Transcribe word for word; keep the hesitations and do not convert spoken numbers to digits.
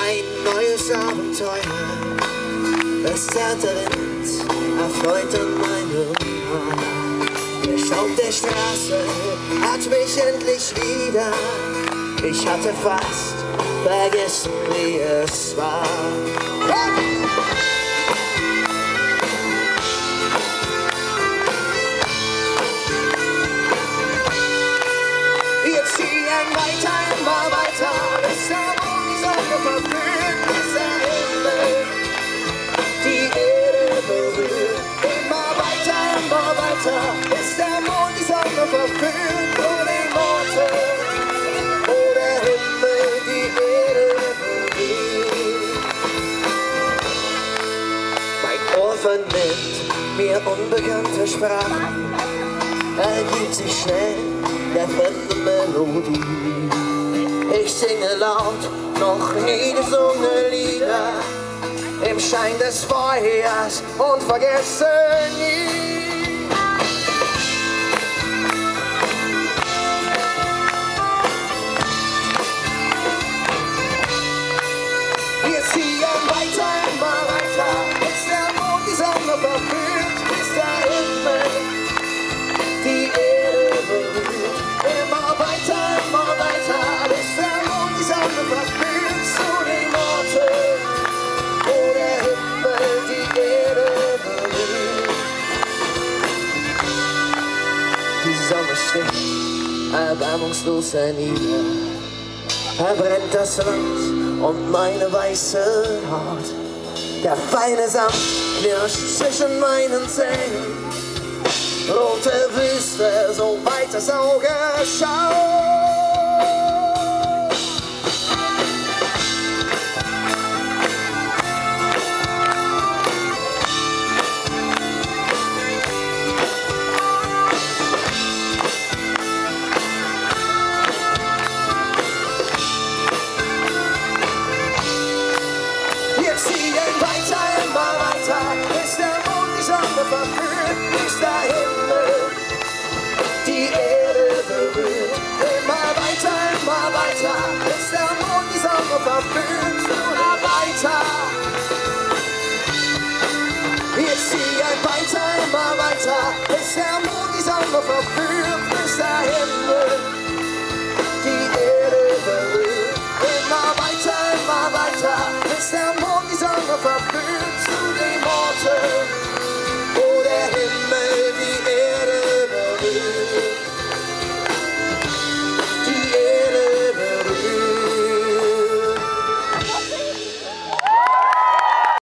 Ein neues Abenteuer, es zerrt der Wind, erfreut an meinem Haar. Der Staub der Straße hat mich endlich wieder. Ich hatte fast vergessen, wie es war. Hey! Wir ziehen weiter, immer weiter, bis der Mond die Sonne verführt, bis der Himmel die Erde berührt. Immer weiter, immer weiter, bis der Mond die Sonne verführt, wo die Worte, wo der Himmel die Erde berührt. Mein Ohr vernimmt mir unbekannte Sprachen, ergibt sich schnell der fremde Melodie. Ich singe laut, noch nie gesungene Lieder im Schein des Feuers und vergesse nie. Wir ziehen weiter, immer weiter, bis der Mond die Sonne verführt, bis der Himmel die Erde berührt. Immer weiter, immer weiter, bis der Mond die Sonne verführt zu den Orten, wo der Himmel die Erde berührt. Die Sonne sticht erbarmungslos hernieder, verbrennt das Land und meine weiße Haut. Der feine Sand knirscht zwischen meinen Zähnen, rote Wüste, so weit das Auge schaut. Wir ziehen weiter, immer weiter, bis der Mond die Sonne verführt, bis der Himmel die Erde berührt. Immer weiter, immer weiter, bis der Mond die Sonne verführt, immer weiter. Wir ziehen weiter, immer weiter, bis der Mond die Sonne verführt, bis der Himmel die Erde berührt. Immer weiter, immer weiter, bis der Mond die Sonne verführt.